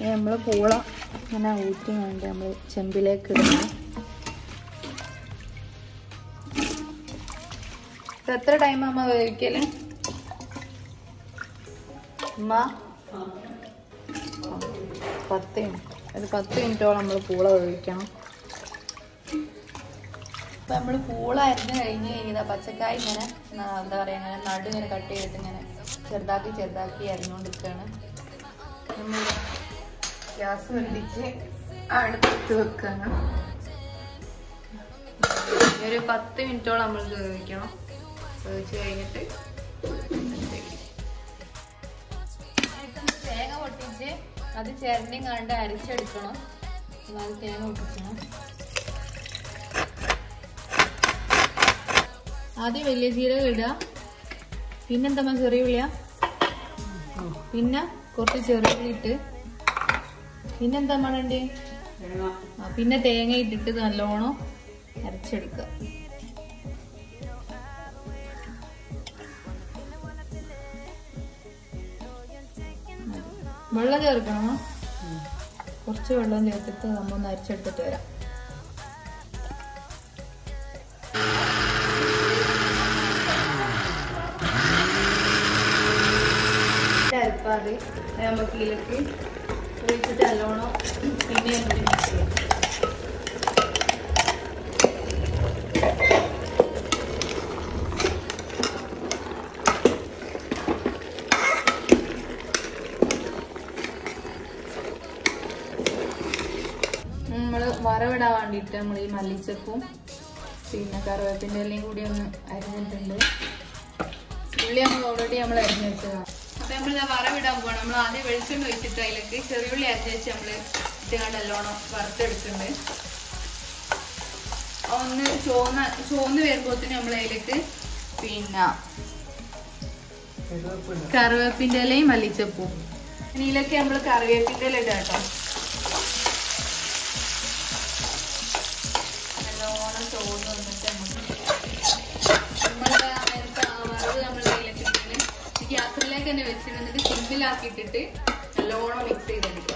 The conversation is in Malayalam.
നമ്മൾ പൂള ഇങ്ങനെ ഊറ്റി വേണ്ടി നമ്മൾ ചെമ്പിലേക്ക് ഇടുന്നു. എത്ര ടൈം അമ്മ വേവിക്കല്? അമ്മ 10 മിനിറ്റോളം നമ്മൾ പൂള വേവിക്കണം. അപ്പം നമ്മൾ പൂള അരിഞ്ഞ് കഴിഞ്ഞാൽ പച്ചക്കായ ഇങ്ങനെ എന്താ പറയുക ഇങ്ങനെ നടു ഇങ്ങനെ കട്ട് ചെയ്തിട്ട് ഇങ്ങനെ ചെറുതാക്കി അരിഞ്ഞുകൊണ്ടിരിക്കുകയാണ്. നമ്മൾ ഗ്യാസ് വെന്തിച്ച് അടുത്ത് വെക്കുകയാണ്. ഒരു 10 മിനിറ്റോളം നമ്മൾ വേവിക്കണം. വേവിച്ച് കഴിഞ്ഞിട്ട് തേങ്ങ പൊട്ടിച്ച് അത് ചിരണ്ടിയും കണ്ട് അരിച്ചെടുക്കണം. അത് തേങ്ങ പൊട്ടിക്കണം. ആദ്യം വലിയ ജീരകം ഇടുക, പിന്നെന്താ ചെറിയ ഉള്ളിയ, പിന്നെ കുറച്ച് ചെറിയ ഉള്ളി ഇട്ട്, പിന്നെന്താ വേണ്ടേ, പിന്നെ തേങ്ങ ഇട്ടിട്ട് നല്ലോണം അരച്ചെടുക്കുക. വെള്ളം ചേർക്കണം. കുറച്ച് വെള്ളം ചേർത്തിട്ട് നമ്മൊന്ന് അരച്ചെടുത്തിട്ട് വരാം. അരപ്പാത് നമുക്ക് ഇതിലേക്ക് ഒഴിച്ചിട്ട് നല്ലോണം പിന്നെ മിക്സ് ചെയ്യാം. നമ്മൾ വറവിടാൻ വേണ്ടിയിട്ട് നമ്മൾ ഈ മല്ലിച്ചപ്പും പിന്നെ കറിവേപ്പിൻ്റെ ഇലയും കൂടി ഒന്ന് അരിഞ്ഞിട്ടുണ്ട്. ഉള്ളി ഓൾറെഡി നമ്മൾ അരിഞ്ഞ് വെച്ചതാണ്. അപ്പം നമ്മൾ വറവിടാൻ പോകണം. നമ്മൾ ആദ്യം വെളിച്ചെണ്ണ ഒഴിച്ചിട്ട് അതിലേക്ക് ചെറിയുള്ളി അരിഞ്ഞ് വെച്ച് നമ്മൾ ഇട്ടുകൊണ്ട് നല്ലോണം വറുത്തെടുക്കുന്നുണ്ട്. ഒന്ന് ചോന്ന് വരുമ്പോഴത്തേന് നമ്മൾ അതിലേക്ക് പിന്നെ കറിവേപ്പിൻ്റെ ഇലയും മല്ലിച്ചപ്പും ഇതിലൊക്കെ നമ്മൾ കറിവേപ്പിൻ്റെ ഇല ഇടാം കേട്ടോ. നല്ലോണം ചോന്ന് വന്നിട്ട് നമ്മൾ വറവ് നമ്മൾ അതിലേക്ക് ഇട്ടിട്ട് ഗ്യാസിലേക്ക് തന്നെ വെച്ചിട്ട് സിമ്പിളാക്കിയിട്ടിട്ട് നല്ലോണം മിക്സ് ചെയ്തെടുക്കുക.